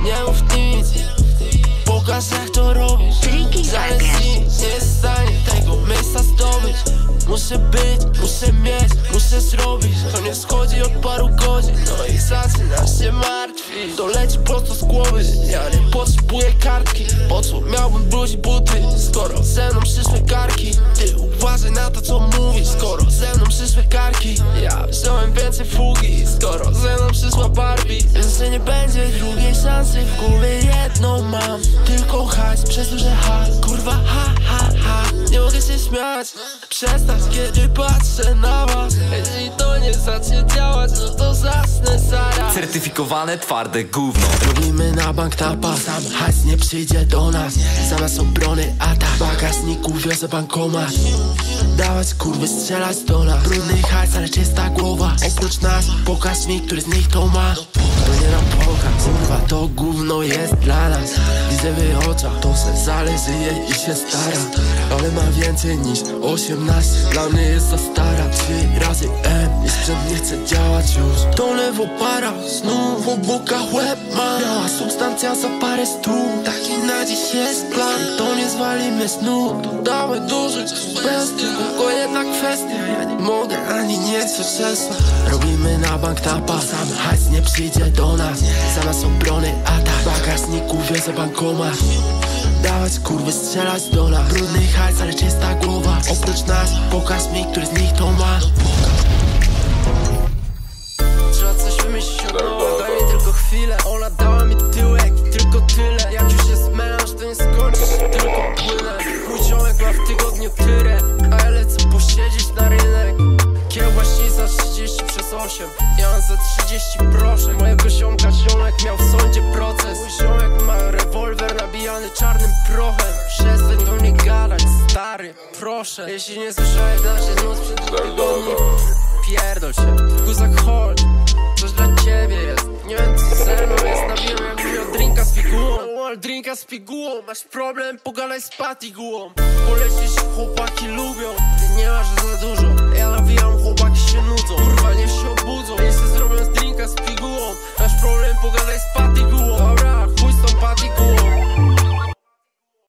nie mów nic. Pokaż jak to robisz. Żaden z nich nie jest w stanie tego miejsca zdobyć. Muszę być, muszę mieć, muszę zrobić. To nie schodzi od paru godzin, no i zaczynasz się martwić. To leci prosto z głowy, ja nie potrzebuję kartki. Po co miałbym bluźnić buty, skoro ze mną przyszły karki? Ty uważaj na to co mówisz, skoro ze mną przyszły karki. Ja wziąłem więcej fugi, skoro ze mną przyszła Barbie. Wiem, że nie będzie drugiej szansy, w głowie jedną mam. Tylko hajs przez duże H, kurwa ha ha ha. Nie mogę się śmiać, przestać kiedy patrzę na was. Jeśli to nie zacznie działać, no to zasnę zaraz. Certyfikowane twarde gówno. Robimy na bank tapa, sam hajs nie przyjdzie do nas. Zamiast obrony atak, w bagażniku wiozę bankomat. Dawać kurwy, strzelać do nas. Brudny hajs, ale czysta głowa. Oprócz nas, pokaż mi, który z nich to ma. To nie nam pokaz, kurwa, to gówno jest dla nas. Widzę w jej oczach, to se zależy jej i się stara. Ale ma więcej niż 18, dla mnie jest za stara. 3 razy M i sprzęt nie chce działać już. To lewo para, znów w obokach łeb ma. Biała substancja za parę stóp, taki na dziś jest plan. To nie zwalimy snu, to damy dożyć bez tylko jedna kwestia. Ja nie mogę ani nie chcę przestać. Robimy na bank tapa, sam hajs nie przyjdzie do nas. Zamiast obrony atak, w bagażniku wiozę bankomat. Dawać kurwy, strzelać do nas. Brudny hajs, ale czysta głowa. Oprócz nas, pokaż mi, który z nich to ma. Trzeba coś wymyślić od nowa, daj mi tylko chwilę. Ona dała mi tyłek i tylko tyle. Jak już jest melanż, to nie skończy się, tylko płynę. Mój ziomek ma w tygodniu tyrę, a ja lecę posiedzieć na rynek. Kiełbaśnica 30/8, ja mam za 30 proszę. Mojego ziomka ziomek miał w sądzie proces. Mój ziomek ma rewolwer nabijany czarnym prochem. Przestań do mnie gadać, stary, proszę. Jeśli nie słyszałeś naszej noc przed tygodni, pierdol się, guzak chodź, coś dla ciebie jest. Nie wiem co ze mną jest, nabiłem jakbym miał drinka z pigułą. Drinka z pigułą, masz problem, pogadaj z patigułą. Polecisz, chłopaki lubią, ty nie masz za dużo. Ja nawijam